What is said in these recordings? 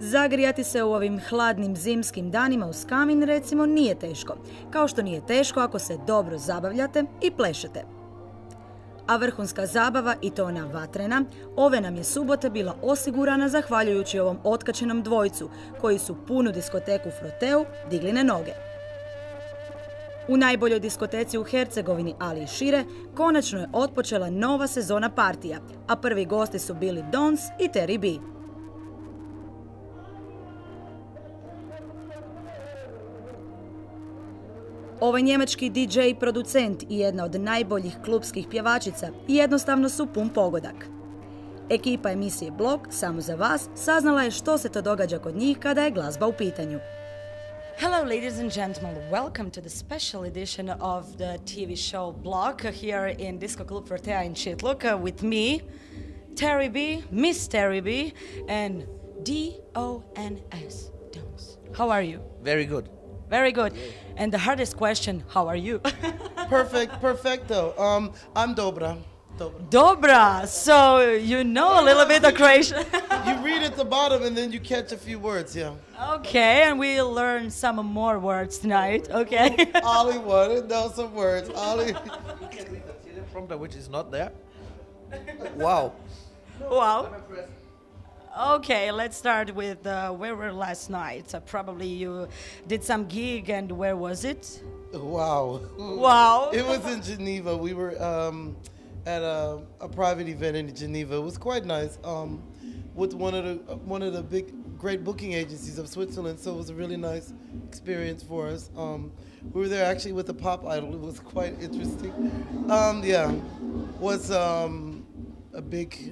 Zagrijati se u ovim hladnim zimskim danima uz kamin recimo nije teško, kao što nije teško ako se dobro zabavljate i plešete. A vrhunska zabava, i to ona vatrena, ove nam je subote bila osigurana zahvaljujući ovom otkačenom dvojcu, koji su punu diskoteku Froteu digli na noge. U najboljoj diskoteci u Hercegovini, ali i šire, konačno je otpočela nova sezona partija, a prvi gosti su bili Dons i Terry B. Ovaj njemački DJ producent i jedna od najboljih klubskih pjevačica jednostavno su pun pogodak. Ekipa emisije Blog, samo za vas, saznala je što se to događa kod njih kada je glazba u pitanju. Hello, ladies and gentlemen. Welcome to the special edition of the TV show Blog here in Disco Club Fortea in Čitluk with me, Terry B, Miss Terry B, and D-O-N-S, Dons. How are you? Very good. Very good. And the hardest question, how are you? Perfecto. I'm Dobra. Dobra. So you know a little bit of Croatian. You read at the bottom and then you catch a few words, yeah. Okay, and we'll learn some more words tonight, okay? Ollie wanted to know some words. Ollie. You can read the teleprompter, which is not there. Wow. Wow. Okay, let's start with where were last night? Probably you did some gig, and where was it? Wow. Wow. It was in Geneva. We were at a private event in Geneva. It was quite nice. With one of the big great booking agencies of Switzerland. So it was a really nice experience for us. We were there actually with a pop idol. It was quite interesting. Was a big.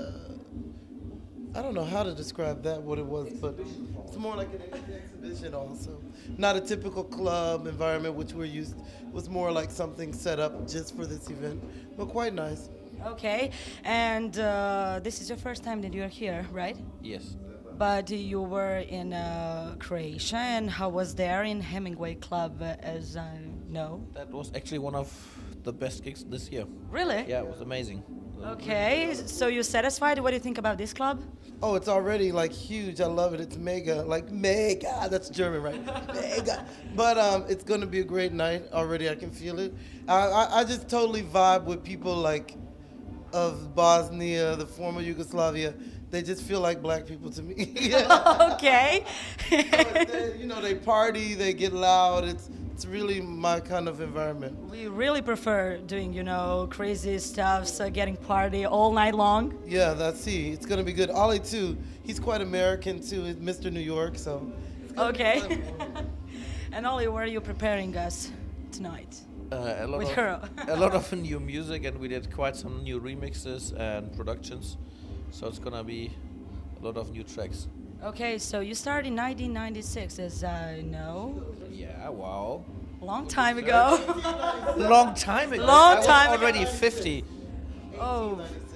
I don't know how to describe that, what it was, but it's more like an exhibition also. Not a typical club environment, which we're used. It was more like something set up just for this event, but quite nice. Okay, and this is your first time that you're here, right? Yes. But you were in Croatia, and how was there in Hemingway Club, as I know? That was actually one of the best gigs this year. Really? Yeah, it was amazing. Okay, so you're satisfied? What do you think about this club? Oh, it's already like huge. I love it. It's mega, like mega. That's German, right? Mega. But it's going to be a great night already. I can feel it. I just totally vibe with people like of Bosnia, the former Yugoslavia. They just feel like black people to me. Okay. They party, they get loud. It's really my kind of environment. We really prefer doing, crazy stuff, so getting party all night long. Yeah, it's going to be good. Ollie, too, he's quite American, too. He's Mr. New York, so. Okay. And Ollie, where are you preparing us tonight? A lot of new music, and we did quite some new remixes and productions. So it's going to be a lot of new tracks. Okay, so you started in 1996, as I know. Yeah, wow. Long time ago. Long time ago. Long time I was already 50. Oh.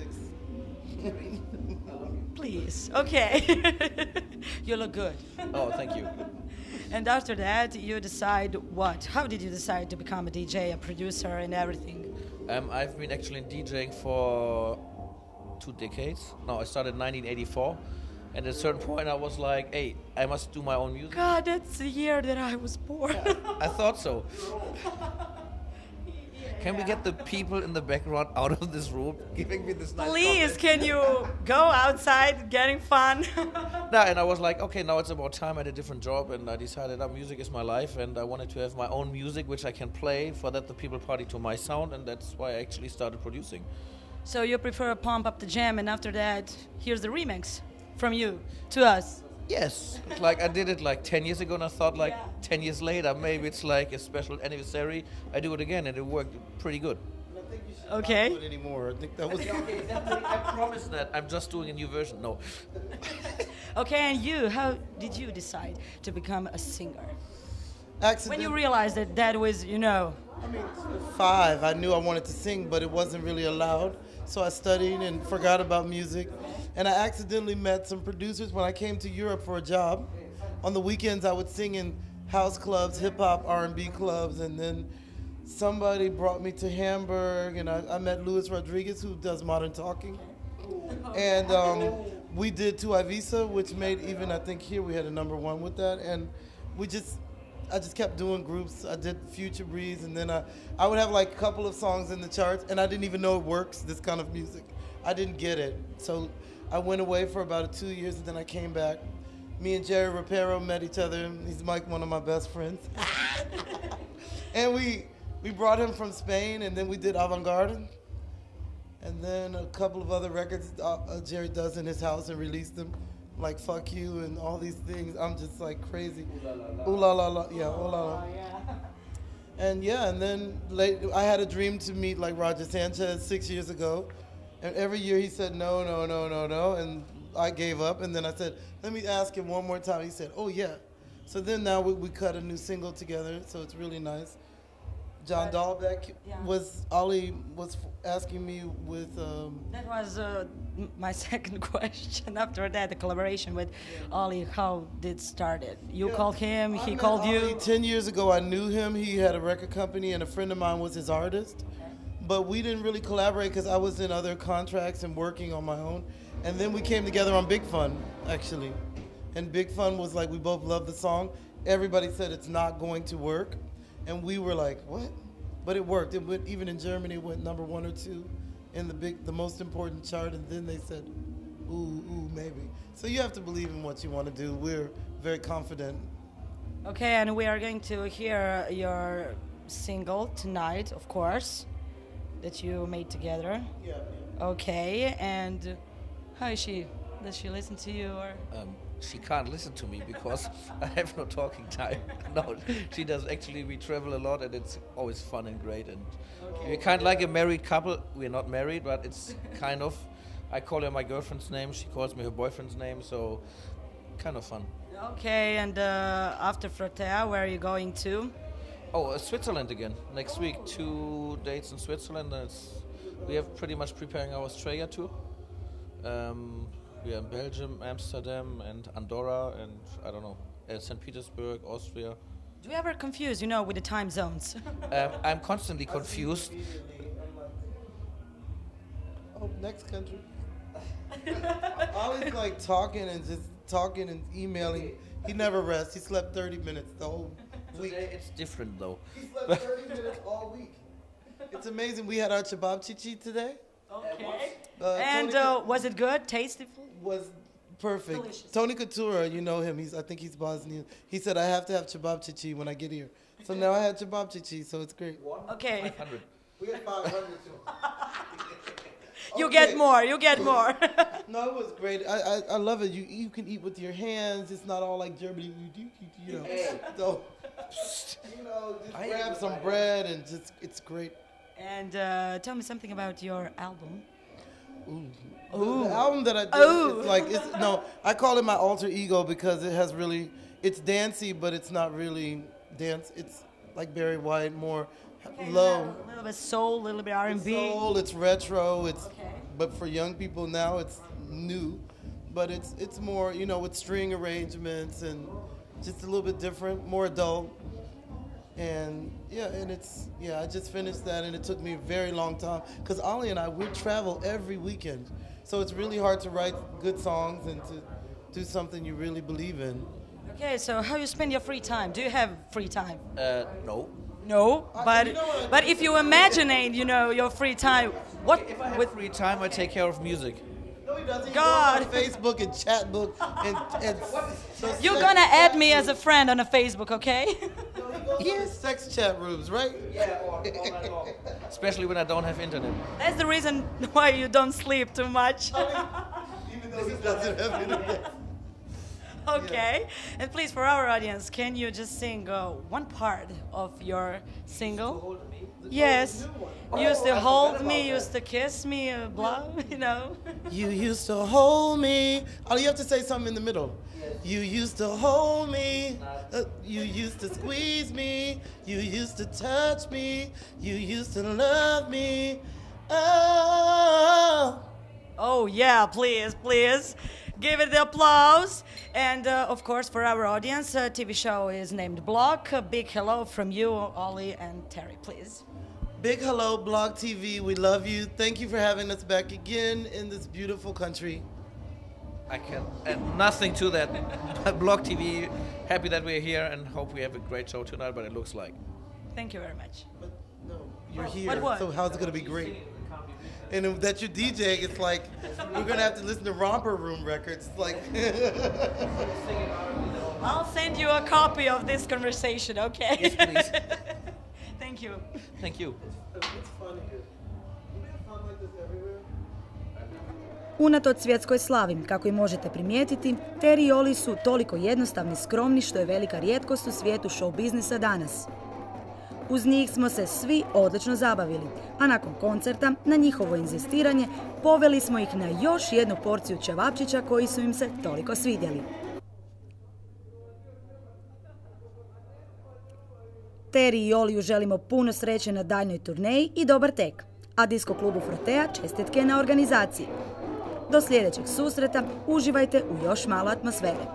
Please. Okay. You look good. Oh, thank you. And after that, you decide what? How did you decide to become a DJ, a producer, and everything? I've been actually DJing for 2 decades. No, I started in 1984. And at a certain point, I was like, hey, I must do my own music. God, that's the year that I was born. Yeah, I thought so. Can we get the people in the background out of this room giving me this nice Please, comment? can you go outside getting fun? No, and I was like, okay, now it's about time. I had a different job, and I decided that music is my life, and I wanted to have my own music, which I can play, for that the people party to my sound, and that's why I actually started producing. So you prefer Pump Up the Jam, and after that, here's the remix from you to us. Yes, like I did it like 10 years ago, and I thought 10 years later, maybe it's like a special anniversary. I do it again, and it worked pretty good. I think you should Okay. not do it anymore. I think that was. Okay, I promise that. I'm just doing a new version. No. Okay, and you, how did you decide to become a singer? When you Accident- realized that that was, I mean, 5, I knew I wanted to sing, but it wasn't really allowed. So I studied and forgot about music. And I accidentally met some producers when I came to Europe for a job. On the weekends, I would sing in house clubs, hip-hop, R&B clubs, and then somebody brought me to Hamburg, and I met Luis Rodriguez, who does modern talking. And we did To Ivisa, which made even, I think here we had a #1 with that. And I just kept doing groups. I did Future Breeze, and then I would have like a couple of songs in the charts, and I didn't even know it works, this kind of music. I didn't get it. So I went away for about 2 years, and then I came back. Me and Jerry Rapero met each other. He's like one of my best friends. And we brought him from Spain, and then we did Avant-Garde. And then a couple of other records Jerry does in his house and released them, like Fuck You and all these things. I'm just like crazy. Ooh la la la. Yeah, ooh la la. And yeah, and then I had a dream to meet like Roger Sanchez 6 years ago. And every year he said no, no, no, no, no. And I gave up. And then I said, let me ask him one more time. He said, oh yeah. So then now we cut a new single together. So it's really nice. John Dahlbeck Ollie was asking me with. That was my second question. After that, the collaboration with Ollie, how did it started? You called him, he called Ollie you. 10 years ago, I knew him. He had a record company, and a friend of mine was his artist. But we didn't really collaborate because I was in other contracts and working on my own. And then we came together on Big Fun, actually. And Big Fun was like, we both loved the song. Everybody said it's not going to work. And we were like, what? But it worked. It went, even in Germany, it went #1 or 2 in the most important chart. And then they said, ooh, maybe. So you have to believe in what you want to do. We're very confident. Okay, and we are going to hear your single tonight, of course, that you made together. Yeah. Okay, and how is she? Does she listen to you or? She can't listen to me because I have no talking time. No, she does. Actually, we travel a lot, and it's always fun and great. And we're kind of like a married couple. We're not married, but it's kind of. I call her my girlfriend's name. She calls me her boyfriend's name. So, kind of fun. Okay, and after Fratea, where are you going to? Oh, Switzerland again. Next week, 2 dates in Switzerland. We have pretty much preparing our Australia tour. We are in Belgium, Amsterdam, and Andorra, and I don't know, St. Petersburg, Austria. Do you ever confuse, with the time zones? I'm constantly confused. Oh, next country. Ollie's like talking and emailing. He never rests. He slept 30 minutes the whole week. Today it's different though. He slept 30 minutes all week. It's amazing. We had our chababchichi today. Okay. And was it good? Tasty? Was perfect. Delicious. Tony Couture, you know him. I think he's Bosnian. He said I have to have chababchichi when I get here. So now I had chababchichi, so it's great. Okay. 500. We had 500 too. You get more. You get more. No, it was great. I love it. You can eat with your hands. It's not all like Germany. So, just grab some bread and it's great. And tell me something about your album. The album that I did, I call it my alter ego because it's dancey, but it's not really dance. It's like Barry White, more low. A little bit soul, a little bit R&B. It's soul, it's retro, but for young people now it's new. But it's more, with string arrangements and just a little bit different, more adult. And I just finished that, and it took me a very long time because Ollie and I, we travel every weekend. So it's really hard to write good songs and to do something you really believe in. Okay, so how you spend your free time? Do you have free time? No. No, but if you imagine, your free time, what If I have free time, I take care of music. No, he doesn't. God. He goes on Facebook and chatbook and you're gonna add me as a friend on a Facebook, okay? He has sex chat rooms, right? Yeah, all night long. Especially when I don't have internet. That's the reason why you don't sleep too much. Even though he doesn't have internet. Okay, and please, for our audience, can you just sing one part of your single? Yes. Used to hold me, used to kiss me, blah, You used to hold me. Oh, you have to say something in the middle. You used to hold me. You used to squeeze me. You used to touch me. You used to love me. Oh. Oh, yeah, please. Give it the applause. And, of course, for our audience, TV show is named Block. A big hello from you, Ollie and Terry, please. Big hello, Blog TV. We love you. Thank you for having us back again in this beautiful country. I can add nothing to that. Block TV, happy that we're here and hope we have a great show tonight, but it looks like. Thank you very much. But no, you're here, But what? so how's it gonna be great? And if that you're DJing, it's like we're gonna have to listen to Romper Room records. It's like I'll send you a copy of this conversation, okay? Yes, please. Thank you. Thank you. it's fun here. We have fun like this everywhere. Unatoč svjetskoj slavi, kako i možete primijetiti, Terry i Oli su toliko jednostavni i skromni što je velika rijetkost u svijetu show biznisa danas. Uz njih smo se svi odlično zabavili, a nakon koncerta, na njihovo inzistiranje, poveli smo ih na još jednu porciju ćevapčića koji su im se toliko svidjeli. Terry i Oliju želimo puno sreće na daljnjoj turneji i dobar tek, a disko klubu Frotea čestitke na organizaciji. Do sljedećeg susreta uživajte u još malo atmosfere.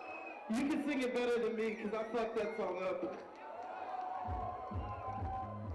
You can sing it better than me because I fucked that song up.